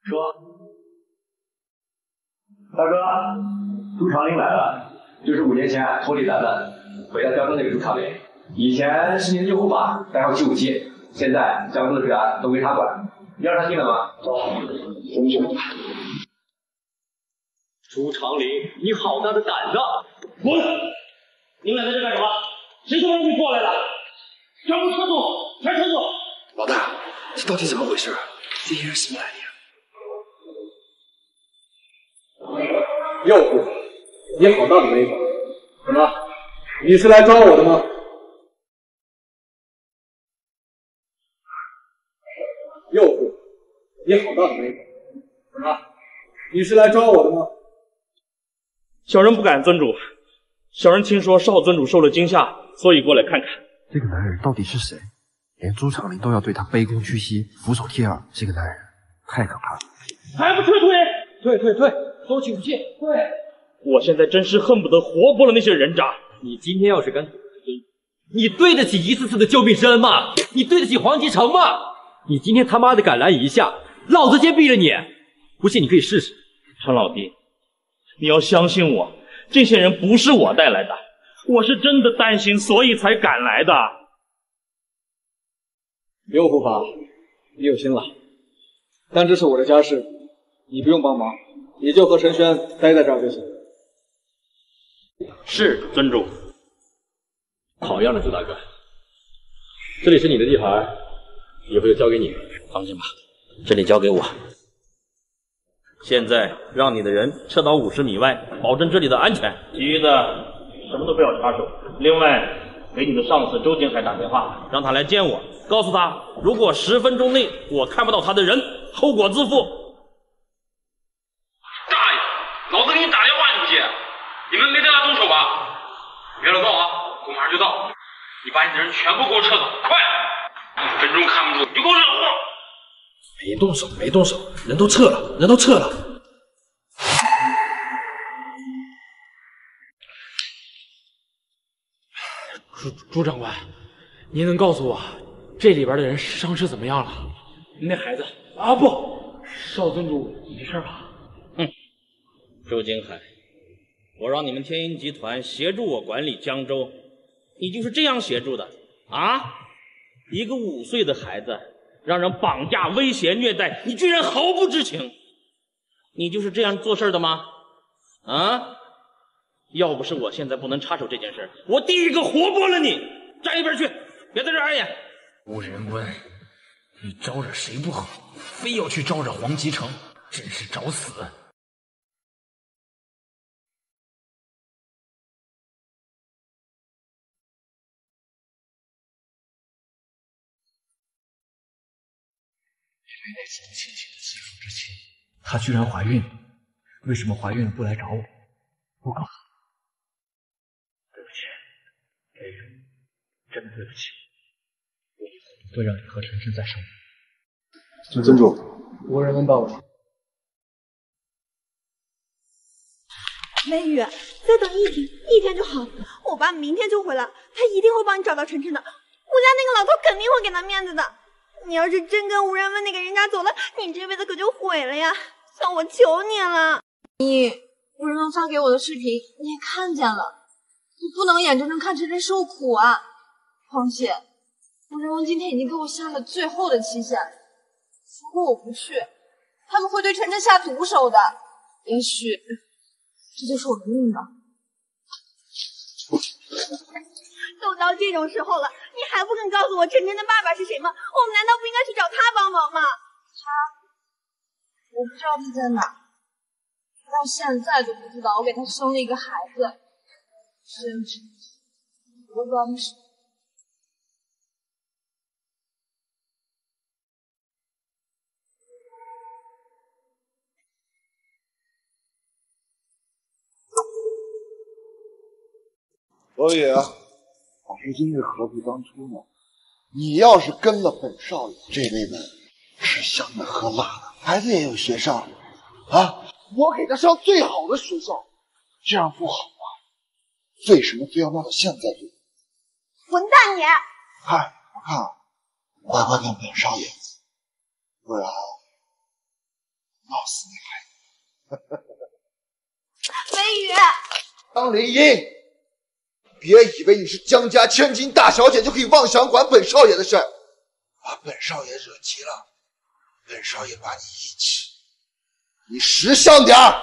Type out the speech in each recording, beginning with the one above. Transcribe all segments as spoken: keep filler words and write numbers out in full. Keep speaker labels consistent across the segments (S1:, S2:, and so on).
S1: 说，大哥，朱长林来了，就是五年前脱离咱们回到江州那个朱长林。以前是您的右护法，代号七五七，现在江州的治安都归他管。你要是他信了吗？真是。
S2: 朱长林，你好大的胆子！
S3: 滚！你们俩在这干什么？谁说让你过来的？全部撤走！全撤走！
S4: 老大，这到底怎么回事？这些人什么来历？
S5: 右护，你好大的威风！怎么，你是来抓我的吗？右护，你好大的威风！怎么，你是来抓我的吗？
S3: 小人不敢，尊主。小人听说少尊主受了惊吓，所以过来看看。
S4: 这个男人到底是谁？连朱长林都要对他卑躬屈膝、俯首帖耳，这个男人太可怕了！
S3: 还不退退？
S5: 退退退！收起武器！
S3: 退！我现在真是恨不得活剥了那些人渣。
S2: 你今天要是敢怼尊，你对得起一次次的救命之恩吗？你对得起黄极城吗？你今天他妈的敢来一下，老子先毙了你！不信你可以试试。
S3: 陈老弟，你要相信我，这些人不是我带来的，我是真的担心，所以才赶来的。
S5: 右护法，你有心了，但这是我的家事，你不用帮忙，你就和陈轩待在这儿就行。
S3: 是，尊主。
S2: 好样的，朱大哥！这里是你的地盘，以后就交给你。
S3: 放心吧，这里交给我。现在让你的人撤到五十米外，保证这里的安全。其余的什么都不要插手。另外，给你的上司周金海打电话，让他来见我，告诉他，如果十分钟内我看不到他的人，后果自负。
S6: 大爷，老子给你打电话你不接，你们没对他动手吧？别乱动啊，我马上就到。你把你的人全部给我撤走，快！一分钟看不住，你就给我惹祸！
S4: 没动手，没动手，人都撤了，人都撤了。
S7: 朱朱长官，您能告诉我这里边的人伤势怎么样了？那孩子啊，不，少尊主没事吧？
S3: 哼，周金海，我让你们天鹰集团协助我管理江州，你就是这样协助的啊？一个五岁的孩子让人绑架、威胁、虐待，你居然毫不知情，你就是这样做事的吗？啊？要不是我现在不能插手这件事，我第一个活剥了你！站一边去，别在这碍眼。
S8: 吴仁温，你招惹谁不好，非要去招惹黄极城，真是找死！原来那次亲亲的欺负之前，她居然怀孕了。为什么怀孕了不来找我？我告诉你，对不起，雷人，真的对不起。我以后不会让你和陈真再生活。
S5: 尊主，吴仁温到了。
S9: 雷雨，再等一天，一天就好。我爸明天就回来，他一定会帮你找到晨晨的。吴家那个老头肯定会给他面子的。你要是真跟吴仁温那个人家走了，你这辈子可就毁了呀！算我求你了。
S10: 你吴仁温发给我的视频你也看见了，你不能眼睁睁看晨晨受苦啊！况且吴仁温今天已经给我下了最后的期限，如果我不去，他们会对晨晨下毒手的。也许这就是我的命吧。
S9: 都到这种时候了，你还不肯告诉我晨晨的爸爸是谁吗？我们难道不应该去找他帮忙吗？
S10: 他，我不知道他在哪，到现在都不知道我给他生了一个孩子，甚至我不知道他是。
S11: 所以，我是因为何必当初呢？你要是跟了本少爷，这辈子吃香的喝辣的，孩子也有学上啊！我给他上最好的学校，这样不好吗？为什么非要闹到现在这样？
S9: 混蛋你！
S11: 嗨，我看，乖乖跟本少爷，不然闹死你孩子！
S9: 飞宇，
S11: 张灵英，别以为你是江家千金大小姐就可以妄想管本少爷的事儿，把本少爷惹急了，本少爷把你一起，你识相点儿！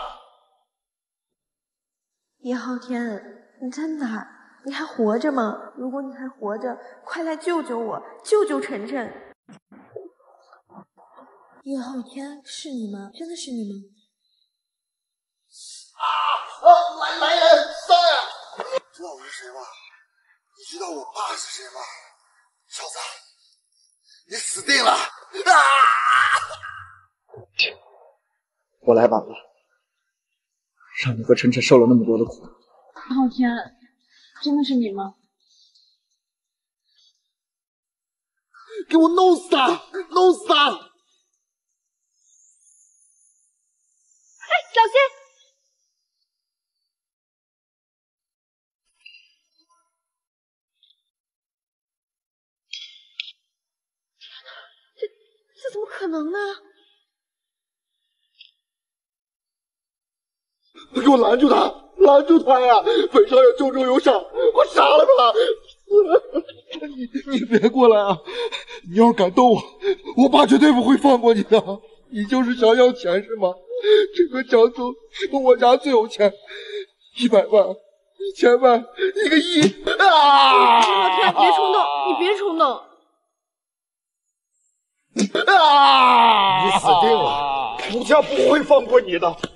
S9: 叶昊天，你在哪儿？你还活着吗？如果你还活着，快来救救我，救救晨晨！叶昊天，是你吗？真的是你吗？
S11: 啊！啊！来来人，上来！知道我是谁吗？你知道我爸是谁吗？小子，你死定了！啊！
S5: 我来晚了，让你和晨晨受了那么多的苦。
S10: 昊天，真的是你吗？
S11: 给我弄死他！弄死他！
S9: 哎，小心！这这怎么可能呢？
S11: 给我拦住他！拦住他呀！本少爷重重有赏，我杀了他！你你别过来啊！你要敢动我，我爸绝对不会放过你的。你就是想要钱是吗？整个江州只有我家最有钱，一百万、一千万、一个亿！啊！
S10: 昊天，别冲动，你别冲动。
S11: 啊！你死定了！楚家不会放过你的。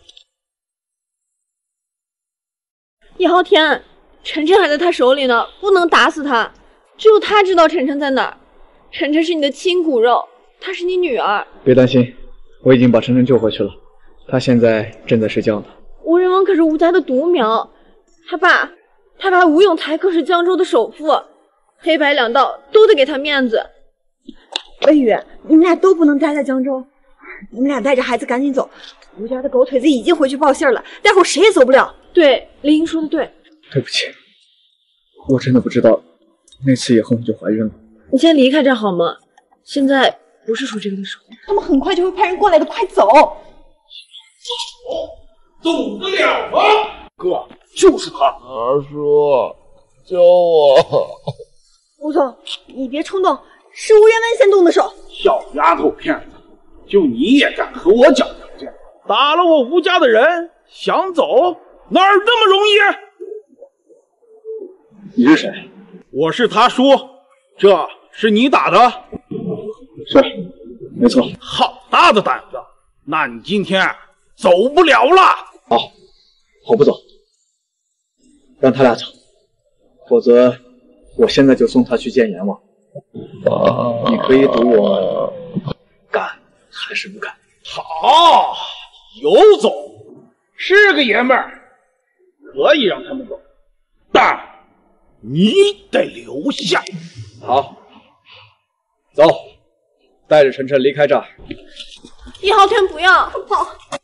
S10: 叶昊天，晨晨还在他手里呢，不能打死他。只有他知道晨晨在哪儿。晨晨是你的亲骨肉，她是你女儿。
S5: 别担心，我已经把晨晨救回去了，他现在正在睡觉呢。
S10: 吴仁翁可是吴家的独苗，他爸，他爸吴永才可是江州的首富，黑白两道都得给他面子。
S9: 魏宇，你们俩都不能待在江州，你们俩带着孩子赶紧走。吴家的狗腿子已经回去报信了，待会儿谁也走不了。
S10: 对，林英说的对。
S5: 对不起，我真的不知道，那次以后你就怀孕了。
S10: 你先离开这好吗？现在不是说这个的时候。
S9: 他们很快就会派人过来的，快走！
S6: 走得了吗？
S11: 哥，就是他。二叔，救我！
S9: 吴总，你别冲动，是吴仁文先动的手。
S6: 小丫头片子，就你也敢和我讲条件？打了我吴家的人，想走哪儿那么容易？
S5: 你是谁？
S6: 我是他叔，这是你打的？
S5: 是，没错。
S6: 好大的胆子！那你今天走不了了。
S5: 好，我不走，让他俩走，否则我现在就送他去见阎王。你可以赌我敢还是不敢？
S6: 好，有种，是个爷们儿，可以让他们走，但你得留下。
S5: 好，走，带着晨晨离开这儿。
S10: 叶昊天，不要！
S9: 跑！